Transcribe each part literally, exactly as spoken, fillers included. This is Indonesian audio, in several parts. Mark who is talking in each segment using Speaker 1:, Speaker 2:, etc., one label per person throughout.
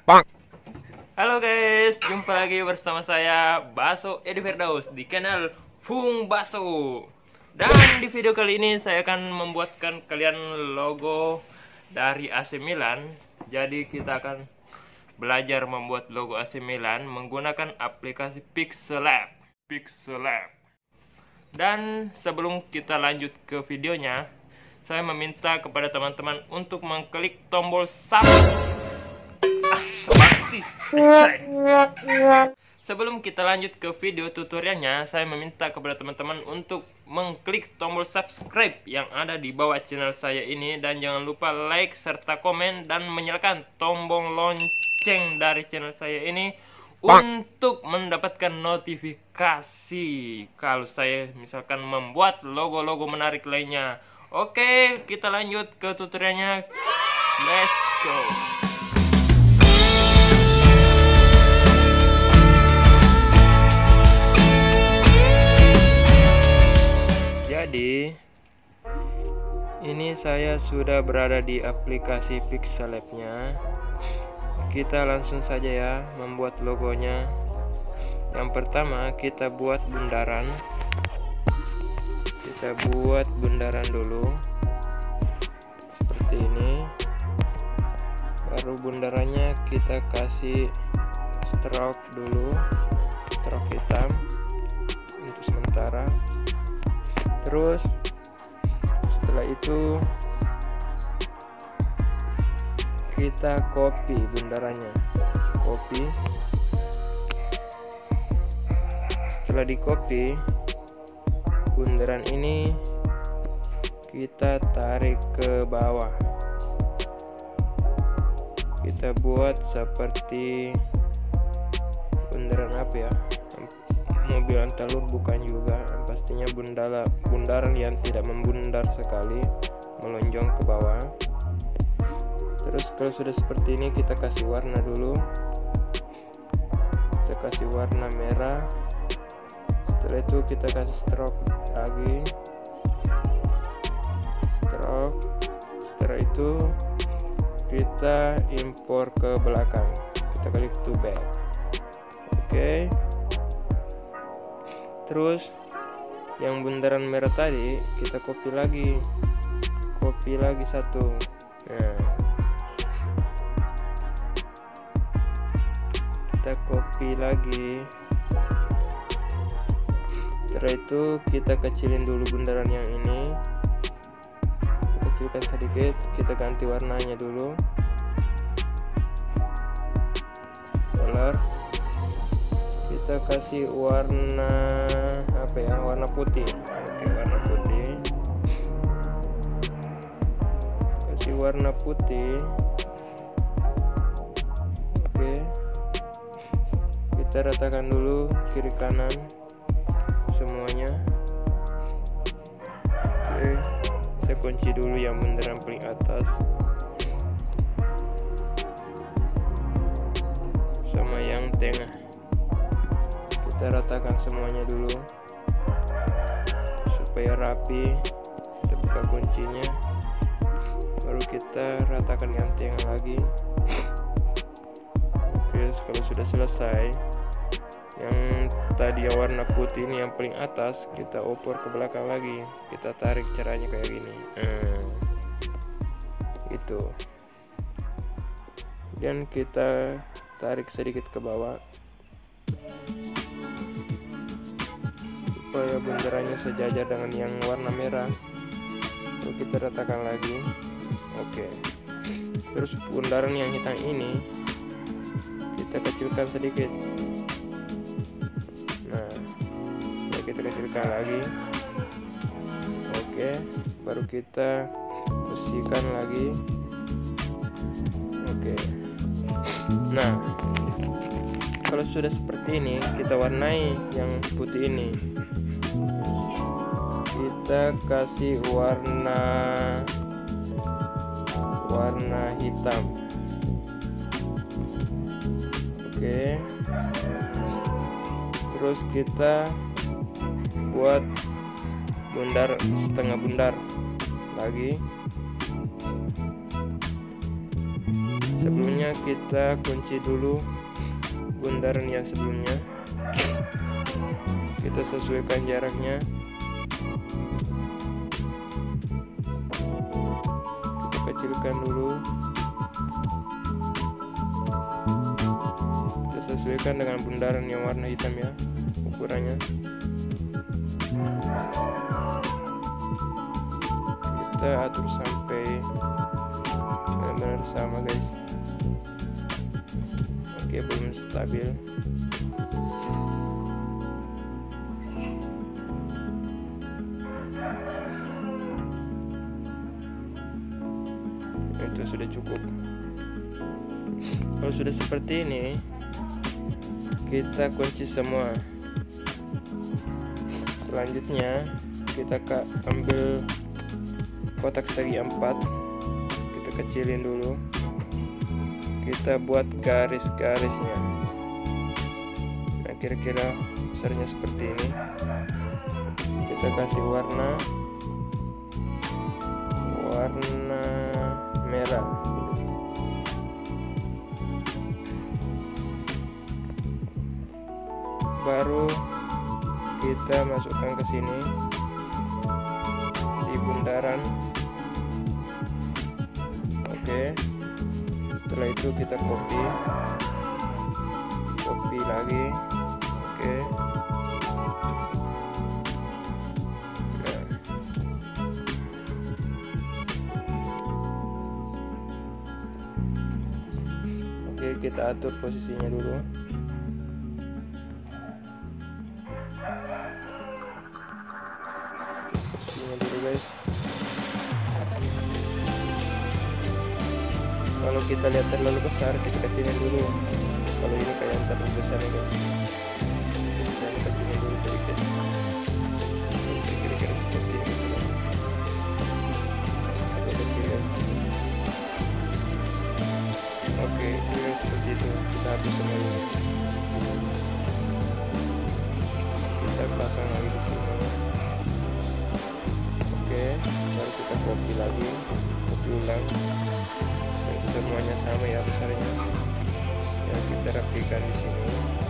Speaker 1: Halo guys, jumpa lagi bersama saya Baso Edi Firdaus di channel Fung Baso. Dan di video kali ini saya akan membuatkan kalian logo dari A C Milan. Jadi kita akan belajar membuat logo A C Milan menggunakan aplikasi Pixellab. Pixellab. Dan sebelum kita lanjut ke videonya, saya meminta kepada teman-teman untuk mengklik tombol subscribe. Sebelum kita lanjut ke video tutorialnya, saya meminta kepada teman-teman untuk mengklik tombol subscribe yang ada di bawah channel saya ini, dan jangan lupa like serta komen dan menyalakan tombol lonceng dari channel saya ini untuk mendapatkan notifikasi kalau saya misalkan membuat logo-logo menarik lainnya. Oke, kita lanjut ke tutorialnya. Let's go. Jadi ini saya sudah berada di aplikasi Pixellab-nya. Kita langsung saja ya membuat logonya. Yang pertama kita buat bundaran. Kita buat bundaran dulu seperti ini. Baru bundarannya kita kasih stroke dulu, stroke hitam untuk sementara. Terus setelah itu kita copy bundarannya, copy. Setelah di copy, bundaran ini kita tarik ke bawah. Kita buat seperti bundaran apa ya? Mobil antalur bukan juga, pastinya bundala, bundaran yang tidak membundar sekali, melonjong ke bawah. Terus kalau sudah seperti ini kita kasih warna dulu. Kita kasih warna merah. Setelah itu kita kasih stroke lagi, stroke. Setelah itu kita impor ke belakang. Kita klik to back. Oke. Terus yang bundaran merah tadi kita copy lagi, copy lagi satu. Nah, kita copy lagi. Setelah itu kita kecilin dulu bundaran yang ini, kita kecilkan sedikit. Kita ganti warnanya dulu, color. Kita kasih warna apa ya, warna putih. Oke, warna putih. Kasih warna putih. Oke, kita ratakan dulu kiri kanan semuanya. Oke, saya kunci dulu yang bundaran paling atas sama yang tengah. Kita ratakan semuanya dulu supaya rapi. Kita buka kuncinya, baru kita ratakan yang tengah lagi. Oke, kalau sudah selesai, yang tadi yang warna putih ini yang paling atas kita oper ke belakang lagi. Kita tarik, caranya kayak gini. Hmm, itu. Dan kita tarik sedikit ke bawah supaya bundarannya sejajar dengan yang warna merah. Lalu kita ratakan lagi. Oke. Terus bundaran yang hitam ini kita kecilkan sedikit. Nah, ya kita kecilkan lagi. Oke, baru kita bersihkan lagi. Oke. Nah, kalau sudah seperti ini, kita warnai yang putih ini. Kita kasih warna warna hitam. Oke. Terus kita buat bundar, setengah bundar lagi. Sebelumnya selanjutnya kita kunci dulu bundaran yang sebelumnya. Kita sesuaikan jaraknya. Kita kecilkan dulu. Kita sesuaikan dengan bundaran yang warna hitam ya, ukurannya. Kita atur sampai benar-benar sama guys. Oke, belum stabil. Itu sudah cukup. Kalau sudah seperti ini, kita kunci semua. Selanjutnya kita ambil kotak segi empat, kita kecilin dulu, kita buat garis-garisnya. Nah, kira-kira besarnya seperti ini. Kita kasih warna warna merah. Baru kita masukkan ke sini di bundaran. Oke, setelah itu kita copy copy lagi. Oke, nah, oke, kita atur posisinya dulu. Posisinya dulu guys. Kalau kita lihat terlalu besar, kita kecilin dulu. Kalau ini kayak terlalu besar ya guys, kita kecilin dulu sedikit. Kira-kira seperti ini. Agak kecil guys. Oke, kira seperti itu. Kita habis semua ini. Kita pasang lagi di sini. Oke, baru kita copy lagi, copy ulang. Semuanya sama ya besarnya. Ya, kita rapikan di sini.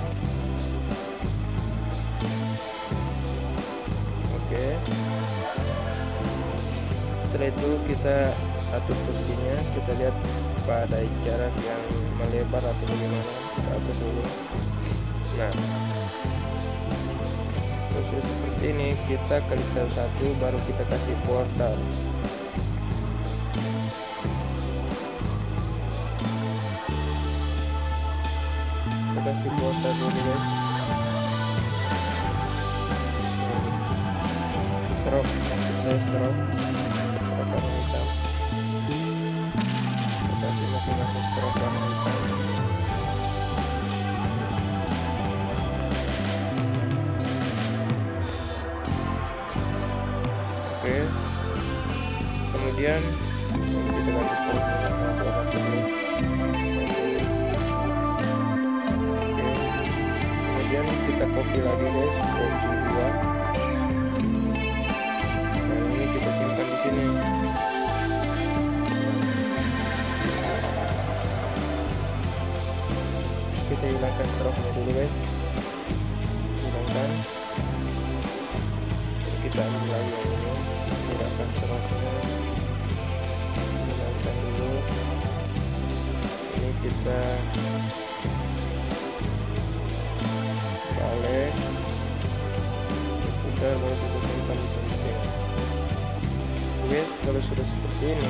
Speaker 1: Oke. Setelah itu kita atur posisinya. Kita lihat pada jarak yang melebar atau bagaimana. Kita atur dulu. Nah, terus seperti ini. Kita klik satu-satu, baru kita kasih border. Kasih border dulu guys. Stroke, saya stroke warna hitam. Kita kasih masing-masing stroke warna hitam. Oke, kemudian kita ganti stroke warna putih. Kita copy lagi guys, copy dua. Nah, ini kita simpan di sini. Kita hilangkan stroke-nya dulu guys. Hilangkan. Jadi kita ambil lagi yang ini. Hilangkan stroke-nya. Hilangkan dulu. Ini kita balik, sudah baru kita simpan di sini. Oke, kalau sudah seperti ini,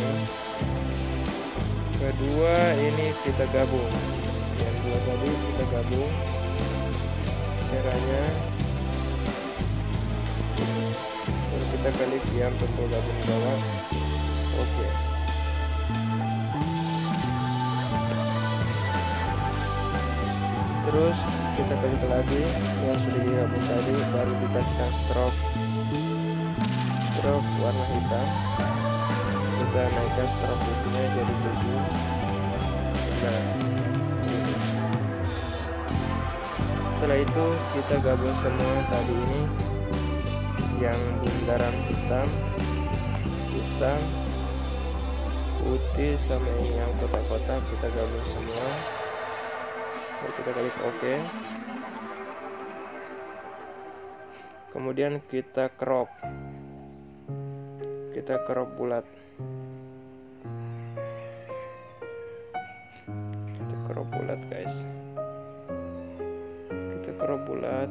Speaker 1: kedua ini kita gabung. Yang dua tadi kita gabung. Caranya, kalau kita klik yang tombol gabung di bawah. Oke. Terus kita klik lagi yang sudah digabung tadi, baru dikasihkan stroke stroke warna hitam. Kita naikkan stroke putihnya jadi tujuh. Nah, setelah itu kita gabung semua tadi ini, yang bundaran hitam hitam putih sama yang kotak-kotak kita gabung semua. Lalu kita klik OK. Kemudian kita crop, kita crop bulat, kita crop bulat guys, kita crop bulat,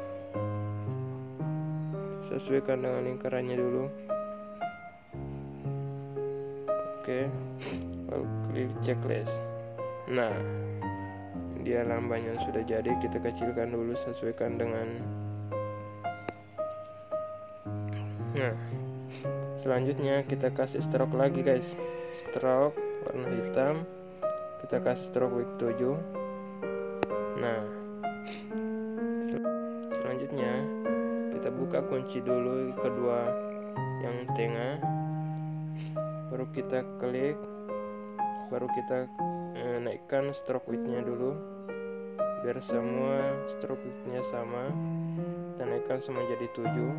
Speaker 1: sesuaikan dengan lingkarannya dulu. Oke, lalu klik checklist. Nah, dia lambangnya sudah jadi, kita kecilkan dulu sesuaikan dengan. Nah, selanjutnya kita kasih stroke lagi guys, stroke warna hitam, kita kasih stroke width tujuh. Nah, sel selanjutnya kita buka kunci dulu kedua yang tengah, baru kita klik, baru kita eh, naikkan stroke width-nya dulu biar semua stroke width-nya sama, kita naikkan semua jadi tujuh.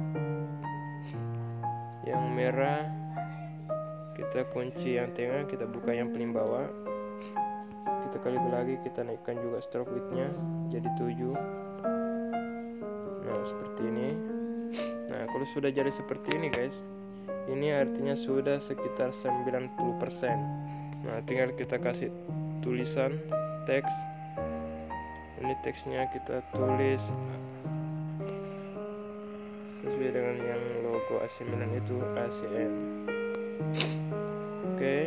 Speaker 1: Yang merah kita kunci yang tengah, kita buka yang paling bawah, kita klik lagi, kita naikkan juga stroke width-nya jadi tujuh. Nah, seperti ini. Nah, kalau sudah jadi seperti ini guys, ini artinya sudah sekitar sembilan puluh persen. Nah, tinggal kita kasih tulisan teks. Ini teksnya kita tulis sesuai dengan yang logo A C Milan itu, A C M. Oke.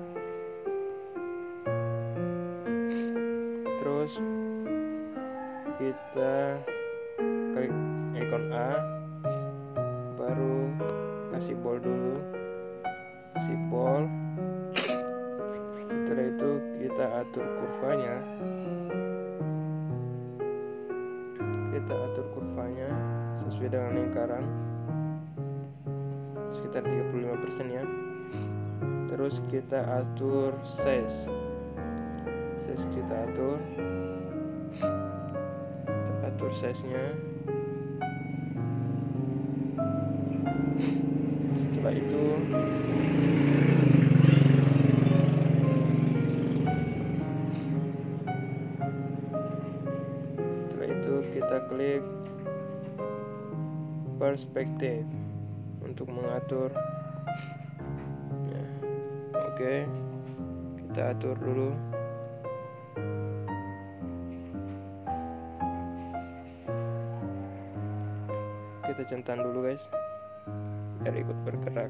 Speaker 1: Terus kita klik ikon A, baru kasih bold dulu, kasih bold. Setelah itu kita atur kurvanya, kita atur kurvanya sesuai dengan lingkaran sekitar tiga puluh lima persen ya. Terus kita atur size, size kita atur, kita atur size nya. Setelah itu setelah itu kita klik perspektif untuk mengatur ya. Oke, kita atur dulu. Kita centang dulu guys biar ikut bergerak.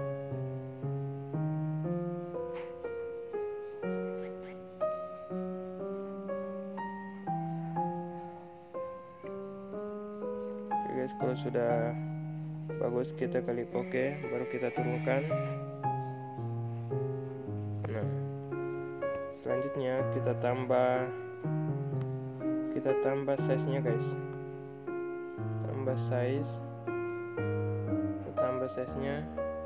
Speaker 1: Oke guys, kalau sudah bagus kita klik OK, baru kita turunkan. Nah, selanjutnya kita tambah kita tambah size nya guys, tambah size, kita tambah size nya,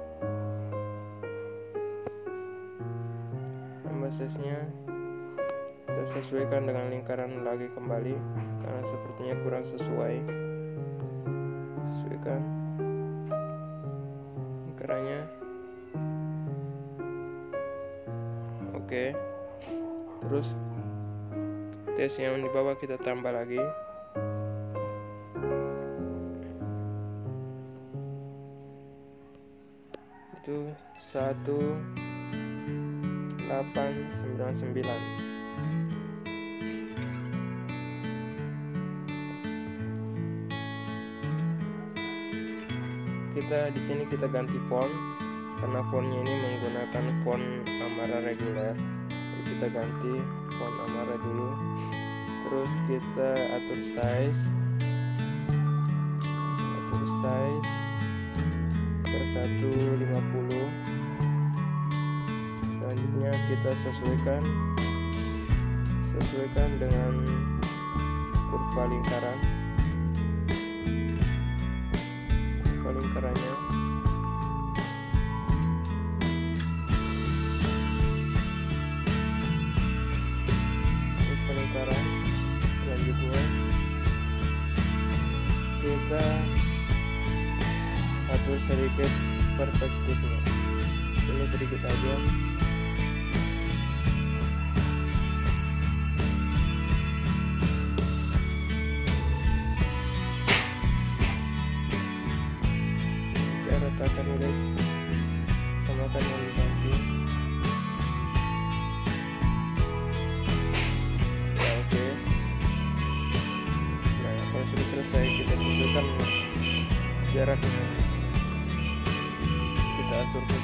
Speaker 1: tambah size nya, kita sesuaikan dengan lingkaran lagi kembali karena sepertinya kurang sesuai. Sesuaikan lingkarannya. Oke, terus tes yang di bawah kita tambah lagi. Itu satu delapan sembilan sembilan. Kita di sini kita ganti font karena fontnya ini menggunakan font Amara reguler. Jadi kita ganti font Amara dulu. Terus kita atur size, atur size ke seratus lima puluh. Selanjutnya kita sesuaikan sesuaikan dengan kurva lingkaran. Lingkarannya kurva lingkaran. Selanjutnya kita atur sedikit perspektifnya, ini sedikit aja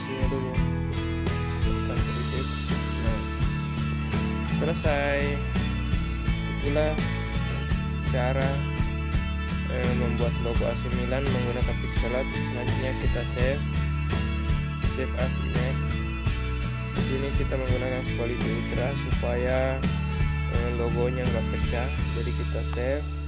Speaker 1: isinya dulu. Tekan sedikit. Nah, selesai. Itulah cara eh, membuat logo A C Milan menggunakan pixel art. Selanjutnya kita save save as image. Di sini kita menggunakan quality ultra supaya eh, logonya nggak pecah. Jadi kita save.